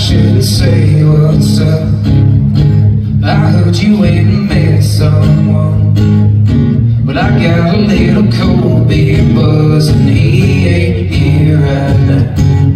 shouldn't say what's up. I heard you went and met someone, but I got a little cold beer buzz, and he ain't here right now.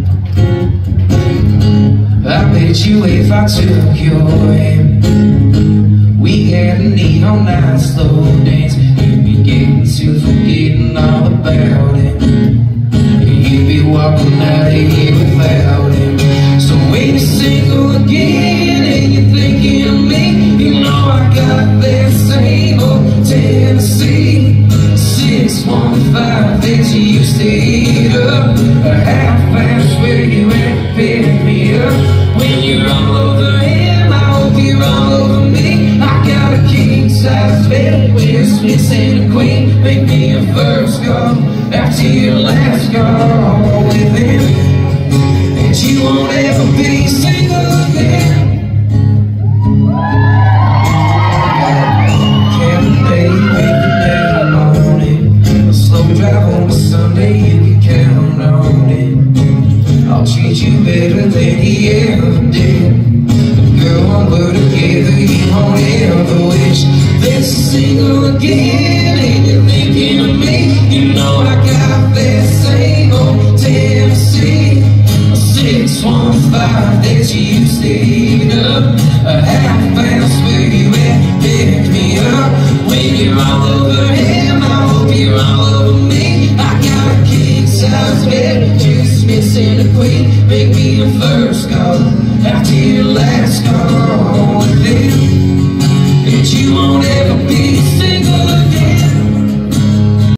I bet you if I took your hand, we had a neon night slow dance, you'd be getting to forgetting all about it. You'd be walking out of here without him. So when you're single again and you're thinking of me, you know I got that same old Tennessee 615 that you used to eat up, a half past where you went to pick me up. When you're all over him, I hope you're all over me. I got a king-size bed with Smiths and a queen. Make me a first call after your last call with him, and you won't ever be single again. Drive on a Sunday, you can count on it. I'll treat you better than he ever did. Girl, when we're together, you won't ever wish that single again. And you're thinking of me, you know I got that same old Tennessee 615 that you used to eat up, a half past where you had picked me up. When you're all over him, I hope you're all over me. I got a king-size bed, just missing a queen. Make me a first call after your last call.